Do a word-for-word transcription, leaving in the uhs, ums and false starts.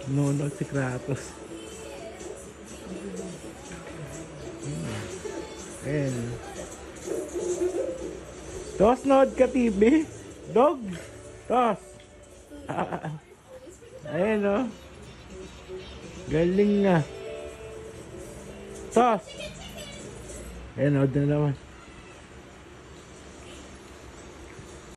Nunod si Kratos. Hmm. Ayan. Tos, nood ka T V? Dog? Tos. Ah, ayan o. Oh. Galing nga. Tos. Ayan, nood na naman.